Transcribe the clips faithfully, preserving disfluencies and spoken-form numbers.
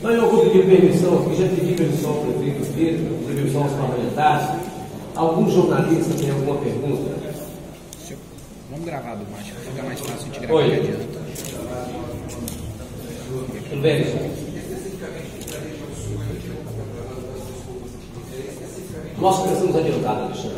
Mas eu vou pedir permissão aqui, já pedi permissão ao prefeito aqui, permissão aos parlamentares. Algum jornalista tem alguma pergunta? Vamos gravar do macho, fica mais fácil a gente gravar. Oi. Tudo bem? Nós começamos adiantado, Alexandre.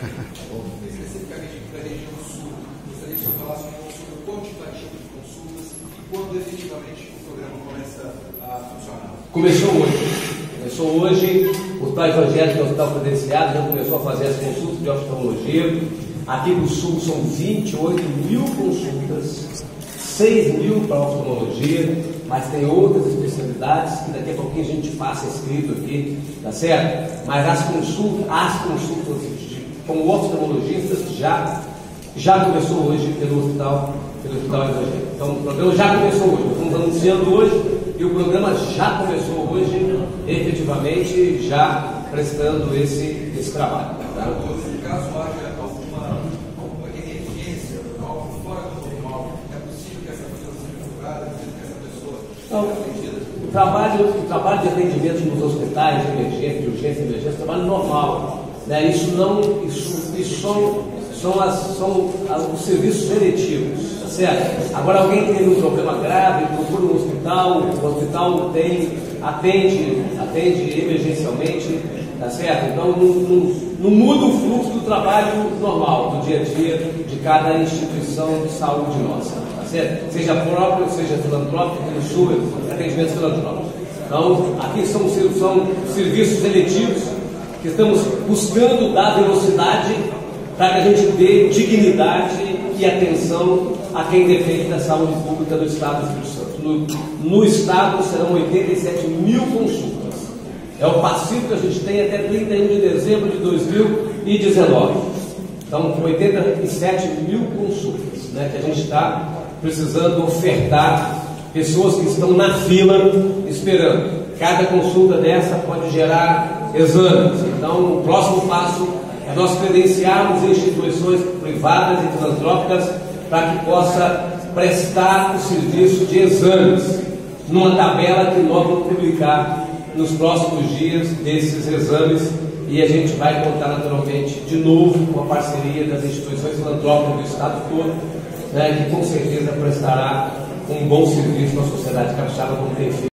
Especificamente para a região sul, gostaria que o senhor falasse sobre o quantitativo de consultas e quando efetivamente o programa começa a funcionar. Começou hoje. Começou hoje, o Hospital Evangélico e o Hospital Credenciado já começou a fazer as consultas de oftalmologia. Aqui no sul são vinte e oito mil consultas, seis mil para oftalmologia, mas tem outras especialidades que daqui a pouquinho a gente passa escrito aqui, tá certo? Mas as consultas, as consultas como oftalmologistas já, já começou hoje pelo hospital, pelo hospital evangélico. Então o programa já começou hoje, estamos anunciando hoje e o programa já começou hoje, efetivamente já prestando esse, esse trabalho. Tá? Se caso haja alguma, alguma emergência, algo fora do normal, é possível que essa pessoa seja procurada, é possível que essa pessoa Então, o trabalho, o trabalho de atendimento nos hospitais de emergência, de urgência e emergência, é um trabalho normal. Né? Isso não, isso, isso são, são, as, são as, os serviços eletivos, tá certo? Agora alguém tem um problema grave, procura um hospital, o hospital tem, atende, atende emergencialmente, tá certo? Então não, não, não muda o fluxo do trabalho normal, do dia a dia de cada instituição de saúde nossa, tá certo? Seja próprio, seja filantrópico, no sul, atendimento filantrópico. Então, aqui são, são serviços eletivos que estamos buscando dar velocidade para que a gente dê dignidade e atenção a quem depende da saúde pública do Estado do Espírito Santo. No, no Estado serão oitenta e sete mil consultas. É o passivo que a gente tem até trinta e um de dezembro de dois mil e dezenove. Então, oitenta e sete mil consultas, né, que a gente está precisando ofertar, pessoas que estão na fila esperando. Cada consulta dessa pode gerar exames. Então, o próximo passo é nós credenciarmos instituições privadas e filantrópicas para que possa prestar o serviço de exames numa tabela que nós vamos publicar nos próximos dias desses exames, e a gente vai contar naturalmente de novo com a parceria das instituições filantrópicas do Estado todo, né, que com certeza prestará um bom serviço à sociedade capixaba como tem feito.